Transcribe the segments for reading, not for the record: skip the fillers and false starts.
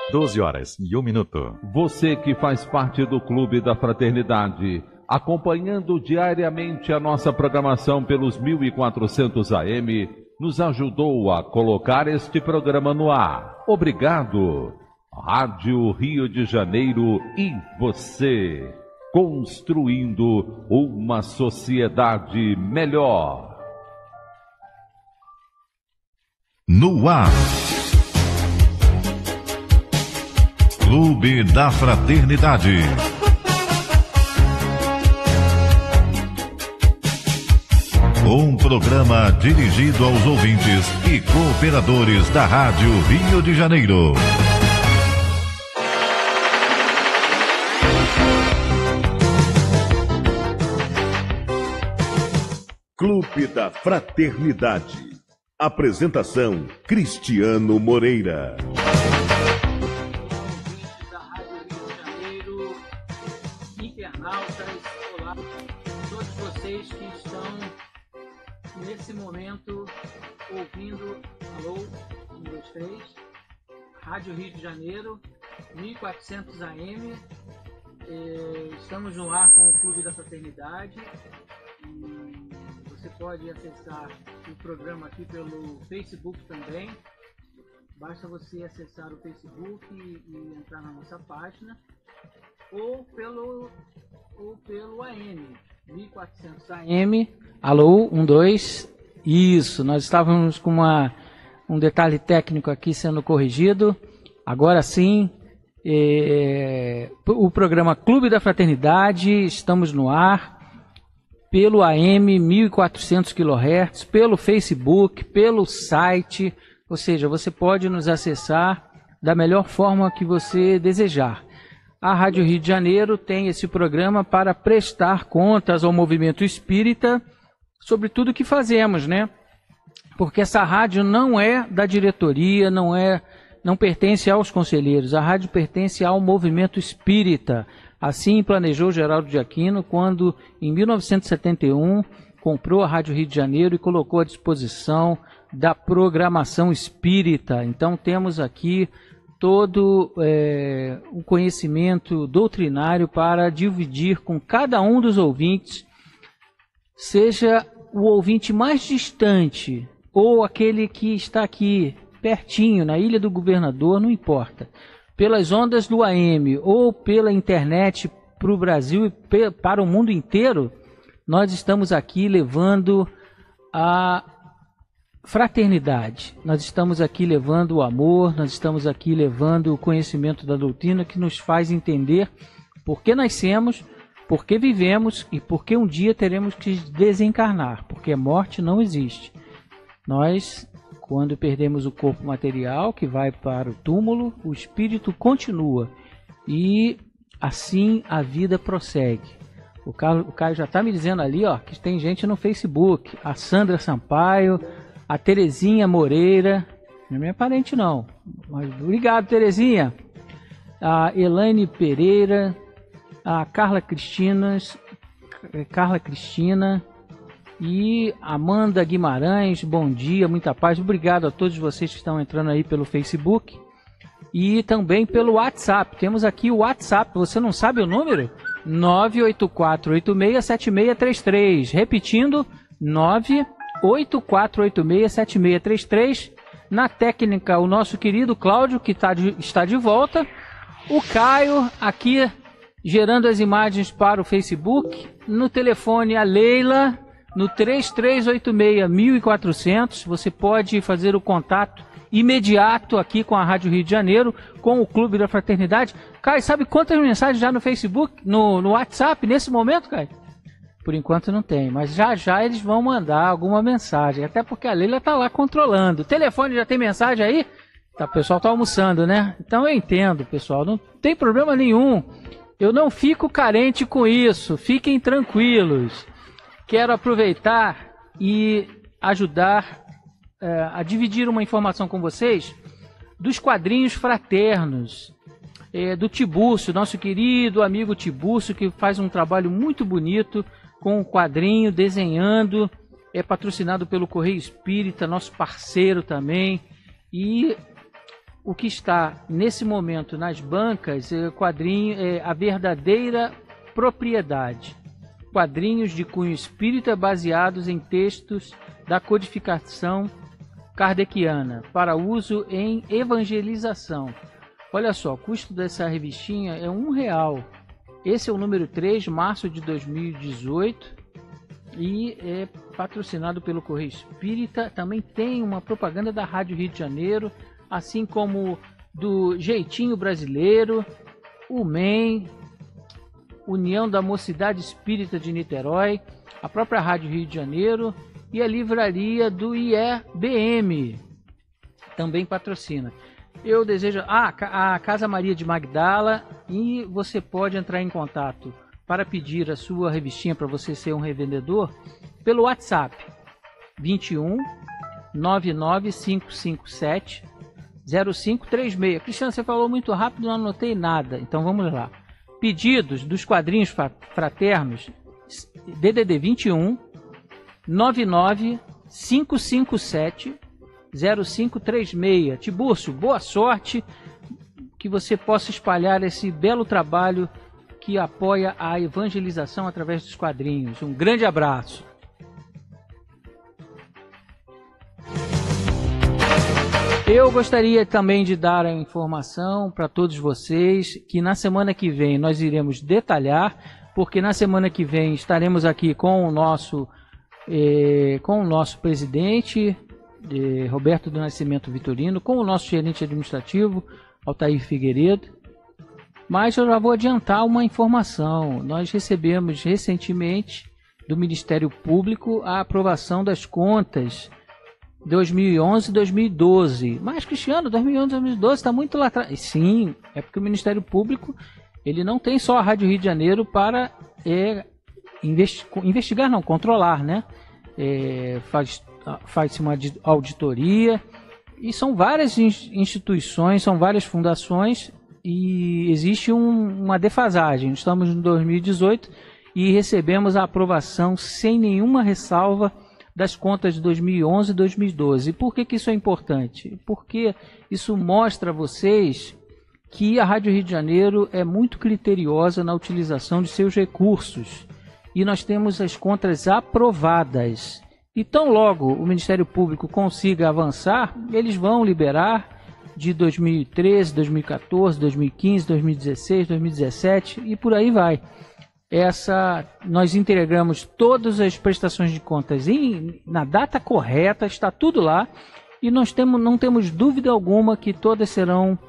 12h01. Você que faz parte do Clube da Fraternidade, acompanhando diariamente a nossa programação pelos 1400 AM, nos ajudou a colocar este programa no ar. Obrigado. Rádio Rio de Janeiro e você, construindo uma sociedade melhor. No ar. Clube da Fraternidade. Um programa dirigido aos ouvintes e cooperadores da Rádio Rio de Janeiro. Clube da Fraternidade. Apresentação: Cristiano Moreira. Da Rádio Rio de Janeiro, internautas, olá, todos vocês que estão nesse momento ouvindo, alô, 1, 2, 3, Rádio Rio de Janeiro, 1400 AM, estamos no ar com o Clube da Fraternidade. Você pode acessar o programa aqui pelo Facebook também. Basta você acessar o Facebook e entrar na nossa página, ou pelo AM, 1400 AM. Alô, 1, 2. Isso, nós estávamos com um detalhe técnico aqui sendo corrigido. Agora sim, o programa Clube da Fraternidade, estamos no ar. Pelo AM 1400 kHz, pelo Facebook, pelo site, ou seja, você pode nos acessar da melhor forma que você desejar. A Rádio Rio de Janeiro tem esse programa para prestar contas ao movimento espírita sobre tudo que fazemos, né? Porque essa rádio não é da diretoria, não pertence aos conselheiros, a rádio pertence ao movimento espírita. Assim planejou Geraldo de Aquino quando, em 1971, comprou a Rádio Rio de Janeiro e colocou à disposição da programação espírita. Então temos aqui todo o conhecimento doutrinário para dividir com cada um dos ouvintes, seja o ouvinte mais distante ou aquele que está aqui pertinho, na Ilha do Governador, não importa. Pelas ondas do AM ou pela internet para o Brasil e para o mundo inteiro, nós estamos aqui levando a fraternidade, nós estamos aqui levando o amor, nós estamos aqui levando o conhecimento da doutrina que nos faz entender por que nascemos, por que vivemos e por que um dia teremos que desencarnar, porque a morte não existe. Nós, quando perdemos o corpo material, que vai para o túmulo, o espírito continua. E assim a vida prossegue. O Caio já está me dizendo ali, ó, que tem gente no Facebook. A Sandra Sampaio, a Terezinha Moreira. Não é minha parente não. Mas obrigado, Terezinha. A Elaine Pereira. A Carla Cristina. E Amanda Guimarães, bom dia, muita paz. Obrigado a todos vocês que estão entrando aí pelo Facebook e também pelo WhatsApp. Temos aqui o WhatsApp, você não sabe o número? 984867633. Repetindo, 984867633. Na técnica, o nosso querido Cláudio, que está de volta. O Caio, aqui gerando as imagens para o Facebook. No telefone, a Leila. No 3386-1400, você pode fazer o contato imediato aqui com a Rádio Rio de Janeiro, com o Clube da Fraternidade. Caio, sabe quantas mensagens já no Facebook, no WhatsApp, nesse momento, Caio? Por enquanto não tem, mas já eles vão mandar alguma mensagem, até porque a Leila está lá controlando. O telefone já tem mensagem aí? Tá, o pessoal está almoçando, né? Então eu entendo, pessoal, não tem problema nenhum. Eu não fico carente com isso, fiquem tranquilos. Quero aproveitar e ajudar a dividir uma informação com vocês dos quadrinhos fraternos do Tibúrcio, nosso querido amigo Tibúrcio, que faz um trabalho muito bonito com o quadrinho, desenhando, é patrocinado pelo Correio Espírita, nosso parceiro também. E o que está nesse momento nas bancas é quadrinho, A Verdadeira Propriedade. Quadrinhos de cunho espírita baseados em textos da codificação kardeciana para uso em evangelização. Olha só, o custo dessa revistinha é R$1. Esse é o número 3, março de 2018, e é patrocinado pelo Correio Espírita. Também tem uma propaganda da Rádio Rio de Janeiro, assim como do Jeitinho Brasileiro, o MEN, União da Mocidade Espírita de Niterói, a própria Rádio Rio de Janeiro e a livraria do IEBM também patrocina. Eu desejo a Casa Maria de Magdala, e você pode entrar em contato para pedir a sua revistinha para você ser um revendedor pelo WhatsApp 21 99557 0536. Cristiano, você falou muito rápido, não anotei nada, então vamos lá. Pedidos dos quadrinhos fraternos, DDD 21 99557 0536. Tibúrcio, boa sorte, que você possa espalhar esse belo trabalho que apoia a evangelização através dos quadrinhos. Um grande abraço. Eu gostaria também de dar a informação para todos vocês que na semana que vem nós iremos detalhar, porque na semana que vem estaremos aqui com o nosso presidente, Roberto do Nascimento Vitorino, com o nosso gerente administrativo, Altair Figueiredo. Mas eu já vou adiantar uma informação. Nós recebemos recentemente do Ministério Público a aprovação das contas 2011 e 2012. Mas, Cristiano, 2011 e 2012 está muito lá atrás. Sim, é porque o Ministério Público ele não tem só a Rádio Rio de Janeiro para investigar, não, controlar, né? Faz-se uma auditoria, e são várias instituições, são várias fundações, e existe uma defasagem. Estamos em 2018 e recebemos a aprovação sem nenhuma ressalva das contas de 2011 e 2012. E por que isso é importante? Porque isso mostra a vocês que a Rádio Rio de Janeiro é muito criteriosa na utilização de seus recursos, e nós temos as contas aprovadas. E tão logo o Ministério Público consiga avançar, eles vão liberar de 2013, 2014, 2015, 2016, 2017 e por aí vai. Nós integramos todas as prestações de contas na data correta, está tudo lá, e não temos dúvida alguma que todas serão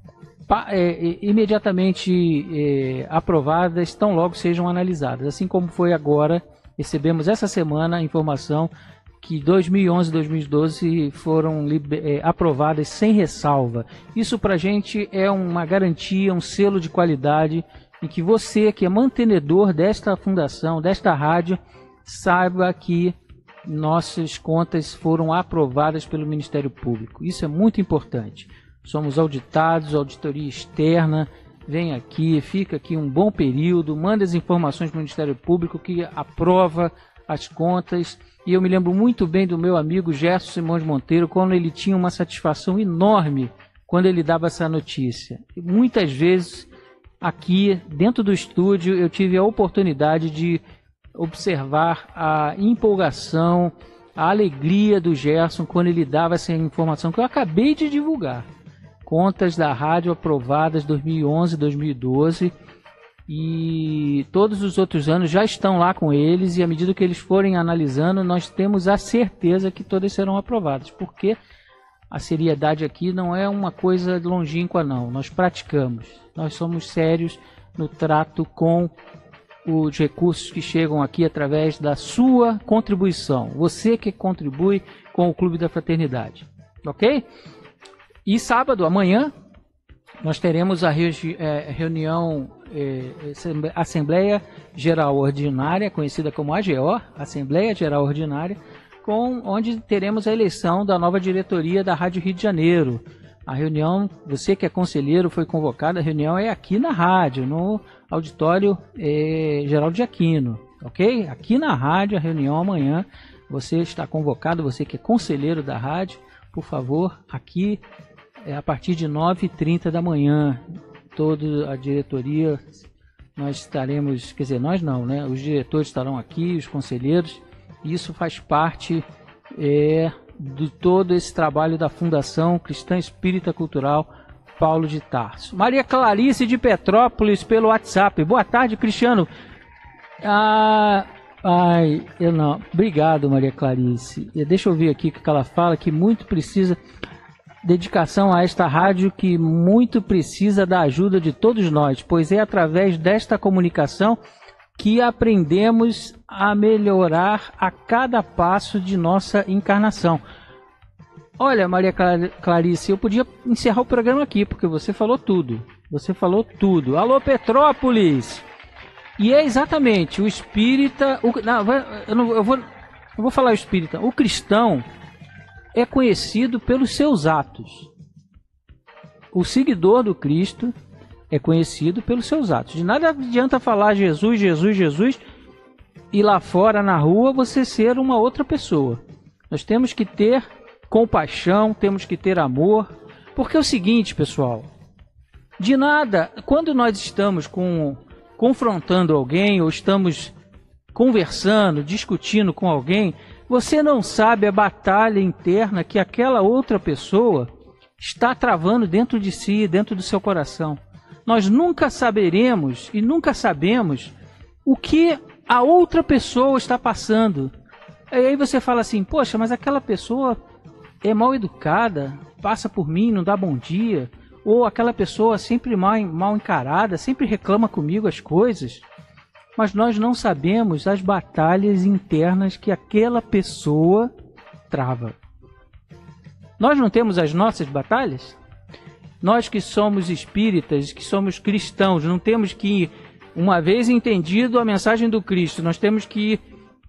imediatamente aprovadas, tão logo sejam analisadas. Assim como foi agora, recebemos essa semana a informação que 2011 e 2012 foram aprovadas sem ressalva. Isso para a gente é uma garantia, um selo de qualidade, em que você, que é mantenedor desta fundação, desta rádio, saiba que nossas contas foram aprovadas pelo Ministério Público. Isso é muito importante. Somos auditados, auditoria externa, vem aqui, fica aqui um bom período, manda as informações para o Ministério Público, que aprova as contas. E eu me lembro muito bem do meu amigo Gerson Simões Monteiro, quando ele tinha uma satisfação enorme quando ele dava essa notícia. E muitas vezes aqui dentro do estúdio eu tive a oportunidade de observar a empolgação, a alegria do Gerson quando ele dava essa informação que eu acabei de divulgar. Contas da rádio aprovadas 2011, 2012, e todos os outros anos já estão lá com eles, e à medida que eles forem analisando, nós temos a certeza que todas serão aprovadas, porque a seriedade aqui não é uma coisa longínqua, não. Nós praticamos, nós somos sérios no trato com os recursos que chegam aqui através da sua contribuição. Você que contribui com o Clube da Fraternidade, ok? E sábado, amanhã, nós teremos a reunião, Assembleia Geral Ordinária, conhecida como AGO, Assembleia Geral Ordinária, onde teremos a eleição da nova diretoria da Rádio Rio de Janeiro. A reunião, você que é conselheiro, foi convocado, a reunião é aqui na rádio, no auditório Geraldo de Aquino, ok? Aqui na rádio, a reunião amanhã, você está convocado, você que é conselheiro da rádio, por favor, aqui a partir de 9h30 da manhã. Toda a diretoria, nós estaremos, quer dizer, nós não, né? Os diretores estarão aqui, os conselheiros. Isso faz parte de todo esse trabalho da Fundação Cristã Espírita Cultural Paulo de Tarso. Maria Clarice de Petrópolis pelo WhatsApp. Boa tarde, Cristiano. Obrigado, Maria Clarice. Deixa eu ver aqui o que ela fala, que muito precisa dedicação a esta rádio, que muito precisa da ajuda de todos nós, pois é através desta comunicação que aprendemos a melhorar a cada passo de nossa encarnação. Olha, Maria Clarice, eu podia encerrar o programa aqui, porque você falou tudo. Você falou tudo. Alô, Petrópolis! E é exatamente o espírita... Eu vou falar o espírita. O cristão é conhecido pelos seus atos. O seguidor do Cristo é conhecido pelos seus atos. De nada adianta falar Jesus, Jesus, Jesus, e lá fora na rua você ser uma outra pessoa. Nós temos que ter compaixão, temos que ter amor, porque é o seguinte, pessoal, de nada, quando nós estamos confrontando alguém, ou estamos conversando, discutindo com alguém, você não sabe a batalha interna que aquela outra pessoa está travando dentro de si, dentro do seu coração. Nós nunca saberemos e nunca sabemos o que a outra pessoa está passando. E aí você fala assim, poxa, mas aquela pessoa é mal educada, passa por mim, não dá bom dia, ou aquela pessoa sempre mal encarada, sempre reclama comigo as coisas. Mas nós não sabemos as batalhas internas que aquela pessoa trava. Nós não temos as nossas batalhas? Nós que somos espíritas, que somos cristãos, não temos que, uma vez entendido a mensagem do Cristo, nós temos que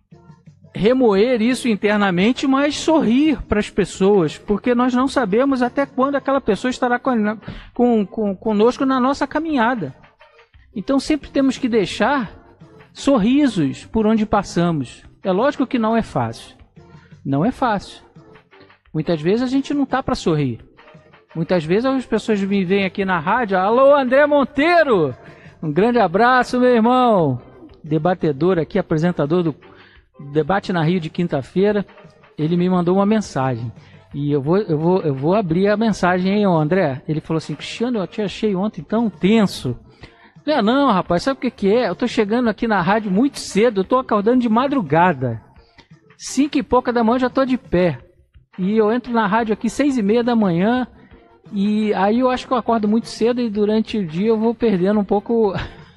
remoer isso internamente, mas sorrir para as pessoas, porque nós não sabemos até quando aquela pessoa estará conosco na nossa caminhada. Então sempre temos que deixar sorrisos por onde passamos. É lógico que não é fácil. Não é fácil. Muitas vezes a gente não está para sorrir. Muitas vezes as pessoas me veem aqui na rádio. Alô, André Monteiro! Um grande abraço, meu irmão! Debatedor aqui, apresentador do Debate na Rio de quinta-feira. Ele me mandou uma mensagem. E eu vou abrir a mensagem, hein, André? Ele falou assim, Cristiano, eu te achei ontem tão tenso. Não, rapaz, sabe o que é? Eu tô chegando aqui na rádio muito cedo, eu tô acordando de madrugada. 5 e pouca da manhã eu já tô de pé. E eu entro na rádio aqui 6h30 da manhã. E aí eu acho que eu acordo muito cedo e durante o dia eu vou perdendo um pouco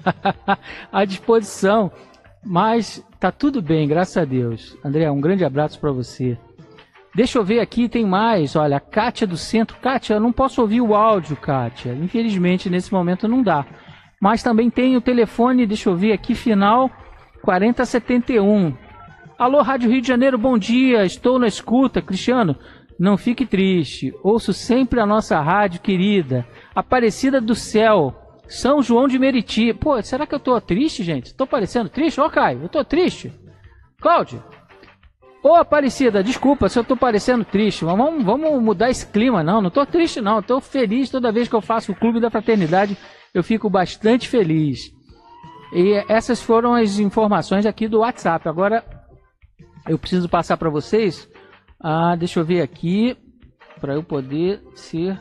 a disposição. Mas tá tudo bem, graças a Deus. André, um grande abraço para você. Deixa eu ver aqui, tem mais. Olha, a Kátia do Centro. Kátia, eu não posso ouvir o áudio, Kátia. Infelizmente, nesse momento não dá. Mas também tem o telefone, deixa eu ver aqui, final 4071. Alô, Rádio Rio de Janeiro, bom dia. Estou na escuta. Cristiano, não fique triste. Ouço sempre a nossa rádio querida. Aparecida do Céu, São João de Meriti. Pô, será que eu tô triste, gente? Estou parecendo triste? Ô, Caio, eu tô triste. Cláudio. Ô, Aparecida, desculpa se eu tô parecendo triste. Mas vamos mudar esse clima. Não tô triste, não. Estou feliz toda vez que eu faço o Clube da Fraternidade. Eu fico bastante feliz. E essas foram as informações aqui do WhatsApp. Agora, eu preciso passar para vocês. Deixa eu ver aqui, para eu poder ser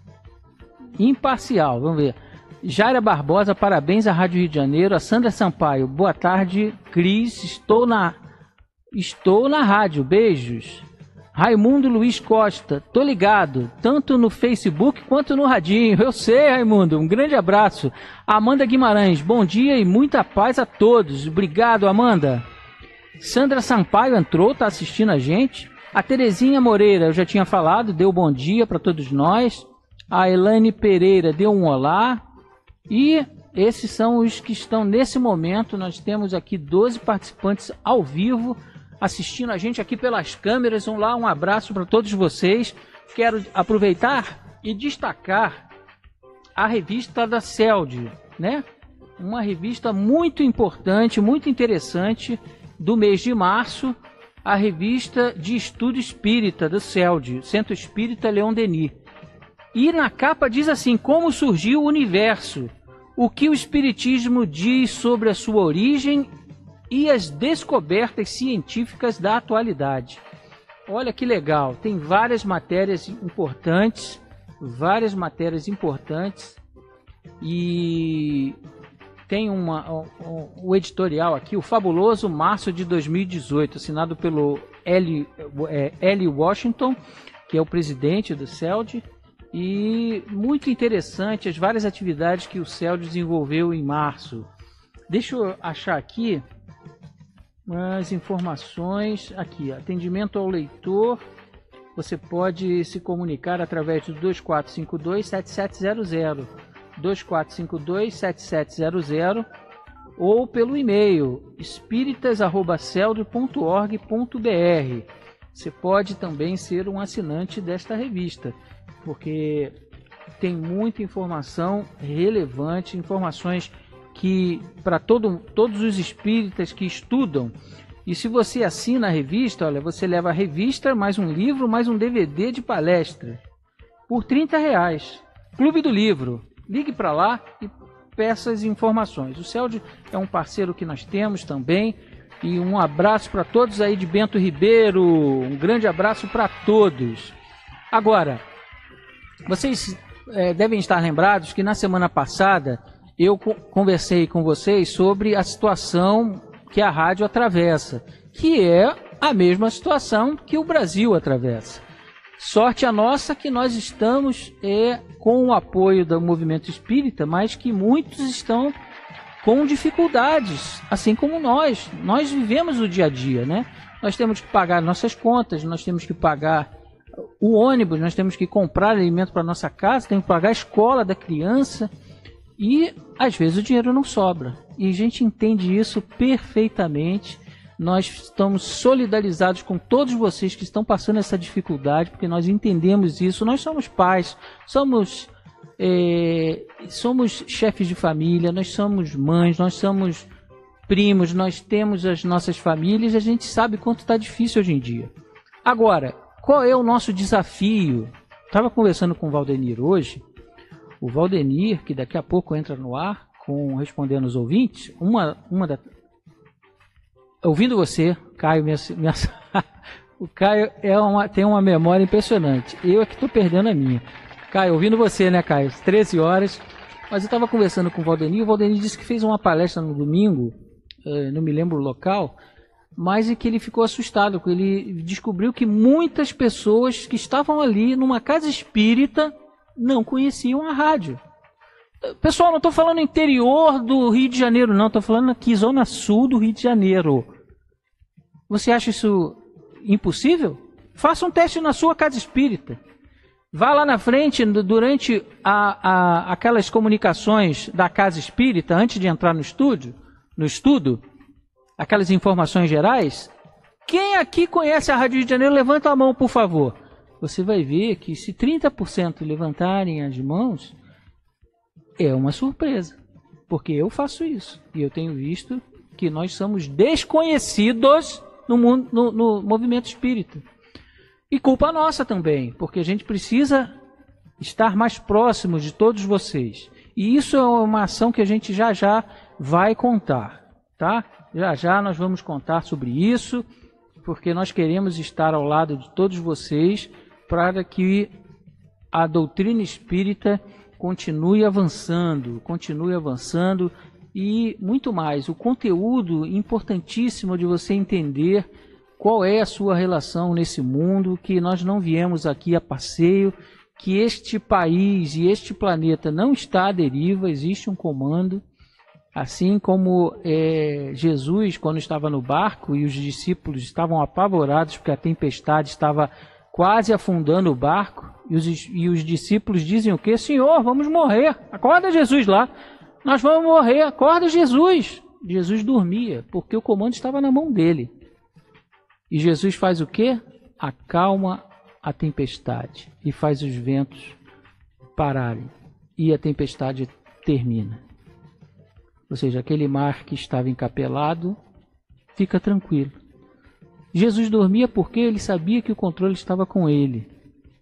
imparcial. Vamos ver. Jaira Barbosa, parabéns à Rádio Rio de Janeiro. A Sandra Sampaio, boa tarde, Cris. Estou na rádio, beijos. Raimundo Luiz Costa, tô ligado, tanto no Facebook quanto no radinho. Eu sei, Raimundo, um grande abraço. Amanda Guimarães, bom dia e muita paz a todos. Obrigado, Amanda. Sandra Sampaio entrou, tá assistindo a gente. A Terezinha Moreira, eu já tinha falado, deu bom dia para todos nós. A Elaine Pereira deu um olá. E esses são os que estão nesse momento. Nós temos aqui 12 participantes ao vivo assistindo a gente aqui pelas câmeras. Vamos lá, um abraço para todos vocês. Quero aproveitar e destacar a revista da CELD, né? Uma revista muito importante, muito interessante do mês de março, a revista de estudo espírita do CELD, Centro Espírita Leon Denis. E na capa diz assim: como surgiu o universo, o que o Espiritismo diz sobre a sua origem e as descobertas científicas da atualidade. Olha que legal, tem várias matérias importantes, e tem o editorial aqui, o fabuloso março de 2018, assinado pelo L. Washington, que é o presidente do CELD, e muito interessante as várias atividades que o CELD desenvolveu em março. Deixa eu achar aqui as informações. Aqui, atendimento ao leitor. Você pode se comunicar através do 2452-7700, 2452-7700, ou pelo e-mail espiritas@celd.org.br. Você pode também ser um assinante desta revista, porque tem muita informação relevante, informações que para todos os espíritas que estudam. E se você assina a revista, olha, você leva a revista, mais um livro, mais um DVD de palestra, por R$30. Clube do Livro. Ligue para lá e peça as informações. O CELD é um parceiro que nós temos também. E um abraço para todos aí de Bento Ribeiro. Um grande abraço para todos. Agora, vocês devem estar lembrados que na semana passada eu conversei com vocês sobre a situação que a rádio atravessa, que é a mesma situação que o Brasil atravessa. Sorte a nossa que nós estamos com o apoio do movimento espírita, mas que muitos estão com dificuldades, assim como nós. Nós vivemos o dia a dia, né? Nós temos que pagar nossas contas, nós temos que pagar o ônibus, nós temos que comprar alimento para nossa casa, temos que pagar a escola da criança e às vezes o dinheiro não sobra. E a gente entende isso perfeitamente. Nós estamos solidarizados com todos vocês que estão passando essa dificuldade, porque nós entendemos isso. Nós somos pais, somos chefes de família, nós somos mães, nós somos primos, nós temos as nossas famílias, a gente sabe quanto está difícil hoje em dia. Agora, qual é o nosso desafio? Estava conversando com o Valdenir hoje, o Valdenir, que daqui a pouco entra no ar, respondendo aos ouvintes, ouvindo você, Caio, o Caio tem uma memória impressionante. Eu é que estou perdendo a minha. Caio, ouvindo você, né, Caio? 13 horas. Mas eu estava conversando com o Valdenir disse que fez uma palestra no domingo, não me lembro o local, mas que ele ficou assustado, porque ele descobriu que muitas pessoas que estavam ali numa casa espírita não conheciam a rádio. Pessoal, não estou falando interior do Rio de Janeiro, não. Estou falando aqui, zona sul do Rio de Janeiro. Você acha isso impossível? Faça um teste na sua casa espírita. Vá lá na frente, durante aquelas comunicações da casa espírita, antes de entrar no estudo, aquelas informações gerais. Quem aqui conhece a Rádio Rio de Janeiro, levanta a mão, por favor. Você vai ver que se 30% levantarem as mãos, é uma surpresa, porque eu faço isso e eu tenho visto que nós somos desconhecidos no movimento espírita. E culpa nossa também, porque a gente precisa estar mais próximos de todos vocês. E isso é uma ação que a gente já vai contar, tá? Já nós vamos contar sobre isso, porque nós queremos estar ao lado de todos vocês para que a doutrina espírita continue avançando e muito mais. O conteúdo importantíssimo de você entender qual é a sua relação nesse mundo, que nós não viemos aqui a passeio, que este país e este planeta não está à deriva, existe um comando. Assim como Jesus, quando estava no barco e os discípulos estavam apavorados porque a tempestade estava quase afundando o barco, e os discípulos dizem o quê? Senhor, vamos morrer. Acorda Jesus lá. Nós vamos morrer. Acorda Jesus. Jesus dormia, porque o comando estava na mão dele. E Jesus faz o quê? Acalma a tempestade e faz os ventos pararem. E a tempestade termina. Ou seja, aquele mar que estava encapelado fica tranquilo. Jesus dormia porque ele sabia que o controle estava com ele.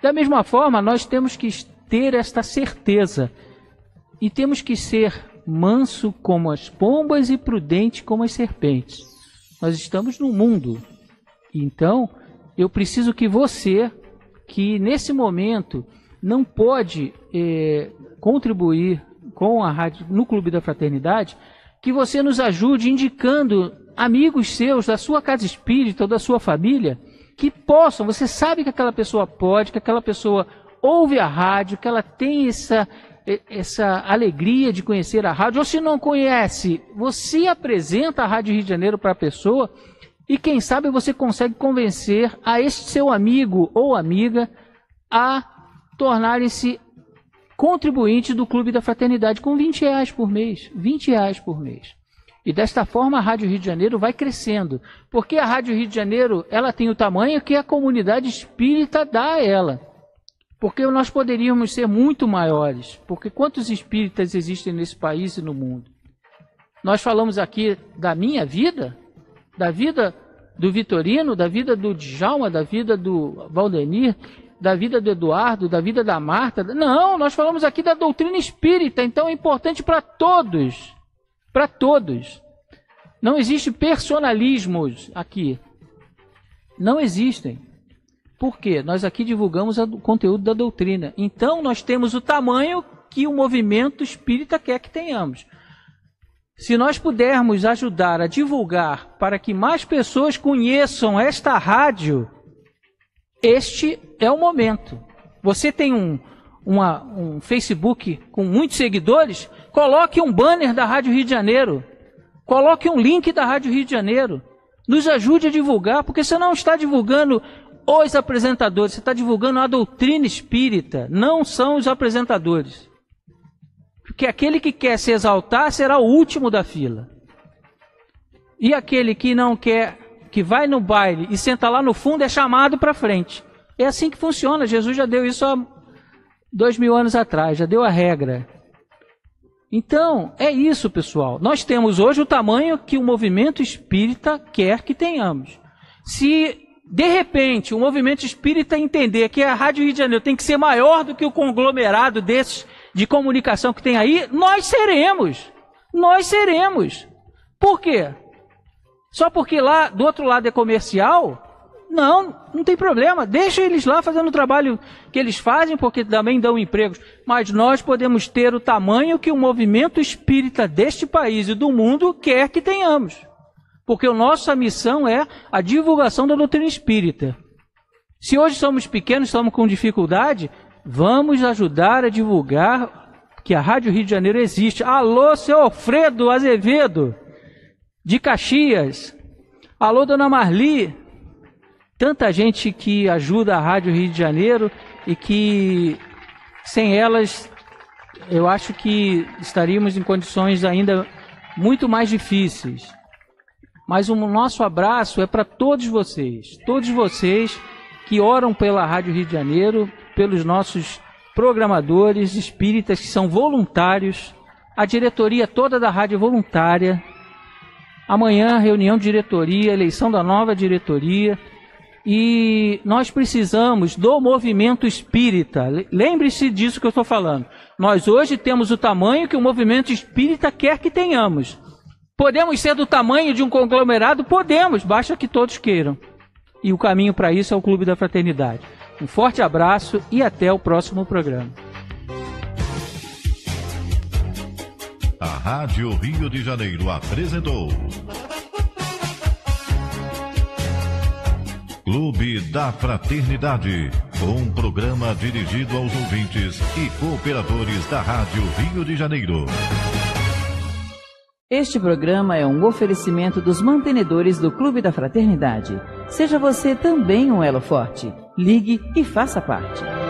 Da mesma forma, nós temos que ter esta certeza e temos que ser manso como as pombas e prudente como as serpentes. Nós estamos no mundo, então eu preciso que você, que nesse momento não pode contribuir com a rádio no Clube da Fraternidade, que você nos ajude indicando amigos seus da sua casa espírita ou da sua família que possam, você sabe que aquela pessoa pode, que aquela pessoa ouve a rádio, que ela tem essa alegria de conhecer a rádio, ou se não conhece, você apresenta a Rádio Rio de Janeiro para a pessoa e quem sabe você consegue convencer a este seu amigo ou amiga a tornarem-se contribuintes do Clube da Fraternidade com R$20 por mês, R$20 por mês. E desta forma a Rádio Rio de Janeiro vai crescendo, porque a Rádio Rio de Janeiro ela tem o tamanho que a comunidade espírita dá a ela. Porque nós poderíamos ser muito maiores, porque quantos espíritas existem nesse país e no mundo? Nós falamos aqui da minha vida, da vida do Vitorino, da vida do Djalma, da vida do Valdenir, da vida do Eduardo, da vida da Marta. Não, nós falamos aqui da doutrina espírita, então é importante para todos. Para todos. Não existe personalismos aqui. Não existem. Por quê? Nós aqui divulgamos o conteúdo da doutrina. Então nós temos o tamanho que o movimento espírita quer que tenhamos. Se nós pudermos ajudar a divulgar para que mais pessoas conheçam esta rádio, este é o momento. Você tem um Facebook com muitos seguidores, coloque um banner da Rádio Rio de Janeiro, coloque um link da Rádio Rio de Janeiro, nos ajude a divulgar, porque você não está divulgando os apresentadores, você está divulgando a doutrina espírita, não são os apresentadores. Porque aquele que quer se exaltar será o último da fila. E aquele que não quer, que vai no baile e senta lá no fundo, é chamado para frente. É assim que funciona. Jesus já deu isso há 2000 anos atrás, já deu a regra. Então, é isso, pessoal. Nós temos hoje o tamanho que o movimento espírita quer que tenhamos. Se, de repente, o movimento espírita entender que a Rádio Rio de Janeiro tem que ser maior do que o conglomerado desses de comunicação que tem aí, nós seremos. Nós seremos. Por quê? Só porque lá do outro lado é comercial? Não tem problema. Deixa eles lá fazendo o trabalho que eles fazem, porque também dão empregos. Mas nós podemos ter o tamanho que o movimento espírita deste país e do mundo quer que tenhamos. Porque a nossa missão é a divulgação da doutrina espírita. Se hoje somos pequenos, estamos com dificuldade, vamos ajudar a divulgar que a Rádio Rio de Janeiro existe. Alô, seu Alfredo Azevedo, de Caxias. Alô, dona Marli. Tanta gente que ajuda a Rádio Rio de Janeiro e que, sem elas, eu acho que estaríamos em condições ainda muito mais difíceis. Mas o nosso abraço é para todos vocês que oram pela Rádio Rio de Janeiro, pelos nossos programadores espíritas que são voluntários, a diretoria toda da rádio é voluntária. Amanhã, reunião de diretoria, eleição da nova diretoria. E nós precisamos do movimento espírita. Lembre-se disso que eu estou falando. Nós hoje temos o tamanho que o movimento espírita quer que tenhamos. Podemos ser do tamanho de um conglomerado? Podemos, basta que todos queiram. E o caminho para isso é o Clube da Fraternidade. Um forte abraço e até o próximo programa. A Rádio Rio de Janeiro apresentou Clube da Fraternidade, um programa dirigido aos ouvintes e cooperadores da Rádio Rio de Janeiro. Este programa é um oferecimento dos mantenedores do Clube da Fraternidade. Seja você também um elo forte. Ligue e faça parte.